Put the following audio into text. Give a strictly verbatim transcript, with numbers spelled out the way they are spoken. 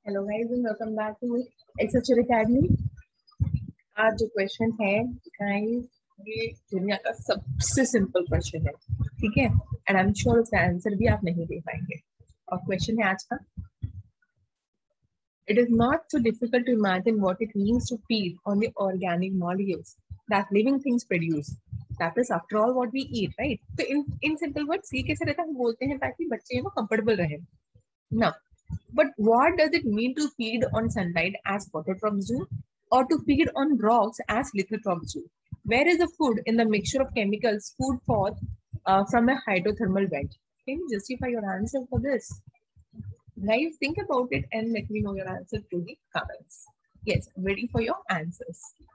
Hello guys and welcome back to Accenture academy. आज जो question है गाइस, ये दुनिया का सबसे सिंपल क्वेश्चन है, ठीक है। एंड आई एम श्योर उसका आंसर भी आप नहीं दे पाएंगे। और क्वेश्चन है आज का, it is not so difficult to imagine what it means to feed on the organic molecules that living things produce. That is after all what we eat, right? तो in in simple words ये कैसे रहता है, हम बोलते हैं ताकि बच्चे ना कंफर्टेबल रहे ना। But what does it mean to feed on sunlight as phototropes do, or to feed on rocks as lithotropes do? Where is the food in the mixture of chemicals food for uh, from a hydrothermal vent? Can you justify your answer for this? Guys, think about it and let me know your answer through the comments. Yes, I'm waiting for your answers.